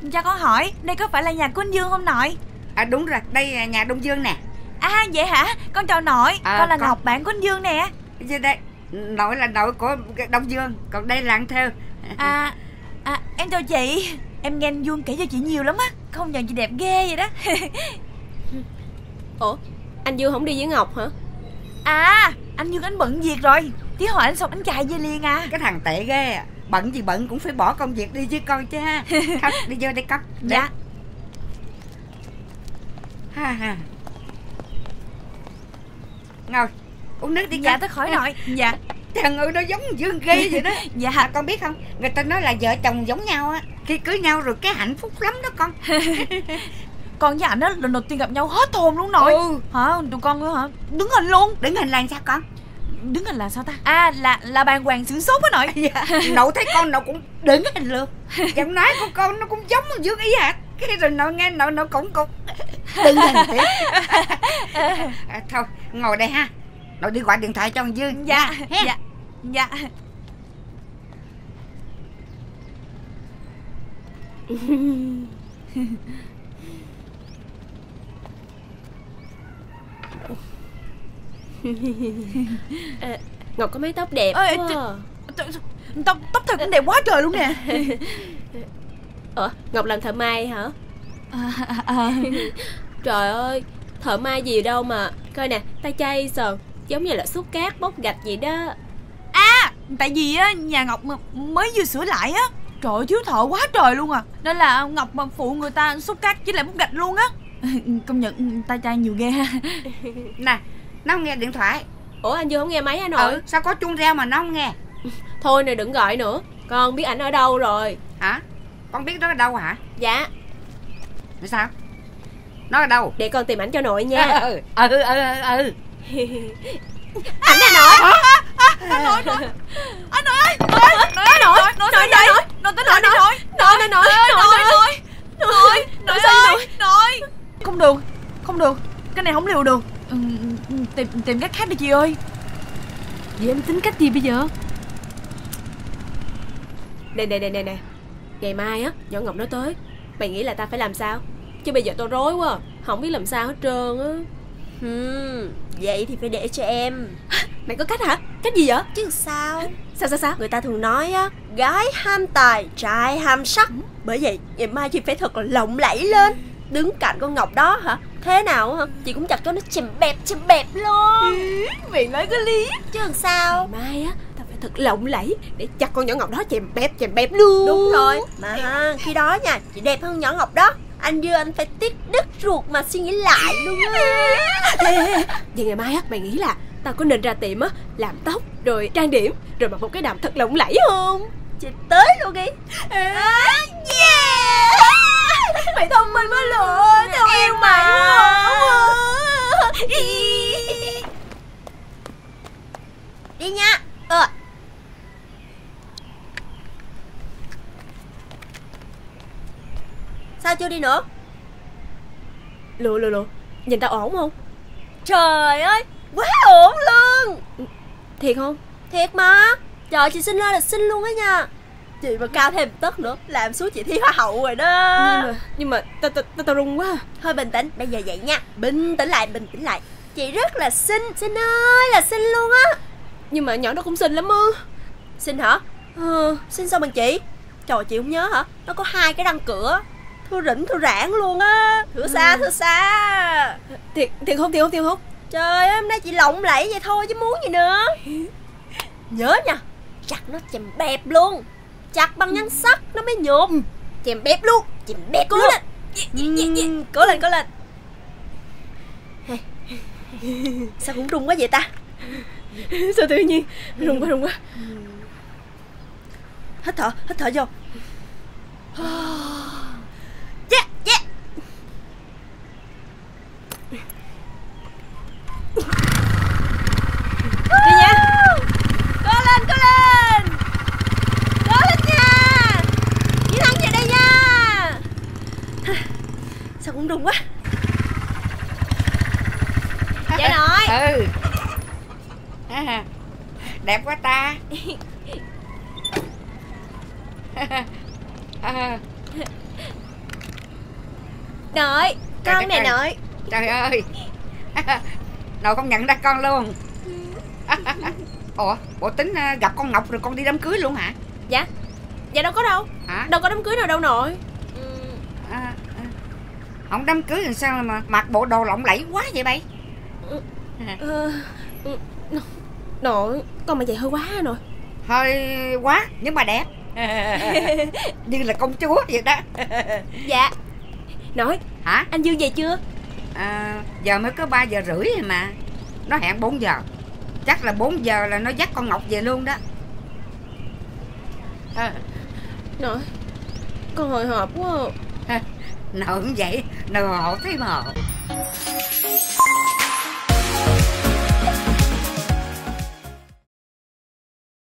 Cho con hỏi, đây có phải là nhà của anh Dương không nội? Đúng rồi, đây là nhà Đông Dương nè. Vậy hả? Con chào nội, con là con... Ngọc, bạn của anh Dương nè. Đây, nội là nội của Đông Dương, còn đây là Ăn Thêu. Em chào chị. Em nghe anh Dương kể cho chị nhiều lắm á. Không nhận chị đẹp ghê vậy đó. Ủa, anh Dương không đi với Ngọc hả? Anh Dương anh bận việc rồi. Tí hỏi anh xong anh chạy về liền à. Cái thằng tệ ghê à. Bận gì bận cũng phải bỏ công việc đi chứ con chứ ha. Không, đi vô đây con. Dạ. Ngồi uống nước đi con. Dạ tới khỏi nội. Dạ. Thằng ơi nó giống Dương ghê vậy đó. Dạ. Con biết không, người ta nói là vợ chồng giống nhau á, khi cưới nhau rồi cái hạnh phúc lắm đó con. Con với ảnh á lần đầu tiên gặp nhau hết hồn luôn nội. Hả? Tụi con nữa hả? Đứng hình luôn. Đứng hình là sao con? Đứng hình là sao ta? Là bàng hoàng sửng sốt á nội. Nội thấy con nội cũng đứng hình luôn. Giọng nói của con nó cũng giống Dương y hệt. Cái rồi nội nghe nội cũng đứng hình tiếp. Thôi ngồi đây ha, nội đi gọi điện thoại cho thằng Dương. Dạ. Ngọc có mái tóc đẹp quá. Tóc thật cũng đẹp quá trời luôn nè. Ngọc làm thợ may hả? Trời ơi, thợ may gì đâu mà. Coi nè, tay chay sờn, giống như là xúc cát bóc gạch vậy đó. Tại vì á nhà Ngọc mới vừa sửa lại á. Trời ơi, thiếu thợ quá trời luôn à. Nên là Ngọc mà phụ người ta xúc cát với lại bóc gạch luôn á. Công nhận tay trai nhiều ghê ha. Nè, nó không nghe điện thoại. Ủa anh Dương không nghe máy hả nội? Sao có chuông reo mà nó không nghe? Thôi này đừng gọi nữa, con biết ảnh ở đâu rồi. Hả? Con biết nó ở đâu hả? Dạ. Sao? Nó ở đâu? Để con tìm ảnh cho nội nha. Ảnh nè nội. Nội ơi, nội. Không được, cái này không liều được. Tìm cách khác đi chị ơi. Vậy em tính cách gì bây giờ? Nè, ngày mai á nhỏ Ngọc nó tới, mày nghĩ là ta phải làm sao? Chứ bây giờ tao rối quá, không biết làm sao hết trơn á. Vậy thì phải để cho em. Mày có cách hả? Cách gì vậy? Chứ sao? Sao? Người ta thường nói á, gái ham tài, trai ham sắc. Bởi vậy ngày mai chị phải thật là lộng lẫy lên. Đứng cạnh con Ngọc đó hả? Thế nào hả? Chị cũng chặt cho nó chèm bẹp luôn. Mày nói có lý. Chứ làm sao? Ngày mai á tao phải thật lộng lẫy để chặt con nhỏ Ngọc đó chèm bẹp luôn. Đúng rồi. Mà khi đó nha, chị đẹp hơn nhỏ Ngọc đó. Anh Dương anh phải tiếc đứt ruột mà suy nghĩ lại luôn á. Vậy ngày mai á mày nghĩ là tao có nên ra tiệm á làm tóc rồi trang điểm rồi mặc một cái đầm thật lộng lẫy không? Chị tới luôn đi. Yeah. Mày thông minh quá luôn. Tao yêu mày quá. Đi nha. Sao chưa đi nữa? Lùa nhìn tao ổn không? Trời ơi, quá ổn luôn. Thiệt không? Thiệt mà. Trời, chị xinh ra là xinh luôn á nha. Chị mà cao thêm tấc nữa làm xuống chị thi hoa hậu rồi đó. Nhưng mà tao run quá. Thôi bình tĩnh, bây giờ vậy nha. Bình tĩnh lại. Chị rất là xinh, xinh ơi là xinh luôn á. Nhưng mà nhỏ nó cũng xinh lắm á. Xinh hả? Xinh sao bằng chị? Trời, chị không nhớ hả? Nó có 2 cái răng cửa, thưa rỉnh thưa rãn luôn á. Thưa xa. Thiệt không? Trời ơi, hôm nay chị lộng lẫy vậy thôi chứ muốn gì nữa. Nhớ nha, chặt nó chèm bẹp luôn. Chặt bằng nhăn sắt nó mới nhộn. Chèm bẹp luôn. Cố lên. Cố lên. Sao cũng run quá vậy ta? Sao tự nhiên run quá. Hít thở vô. Yeah. Đi nha. Cố lên nha. Chiến thắng về đây nha. Sao cũng run quá. Dạ nội. Đẹp quá ta. Nội, Trời con đất nè ơi. nội. Trời ơi. Nội không nhận ra con luôn. Bộ tính gặp con Ngọc rồi con đi đám cưới luôn hả? Dạ đâu có đâu. Hả? Đâu có đám cưới nào đâu nội. Không đám cưới làm sao mà mặc bộ đồ lộng lẫy quá vậy bay? Nội, con mà vậy hơi quá nội. Hơi quá nhưng mà đẹp. Như là công chúa vậy đó. Dạ. Nội, Hả? anh Dương về chưa? Giờ mới có 3 giờ rưỡi rồi mà. Nó hẹn 4 giờ. Chắc là 4 giờ là nó dắt con Ngọc về luôn đó. Nội, con hồi hộp quá. Nội cũng vậy. Nội hộ thấy mờ.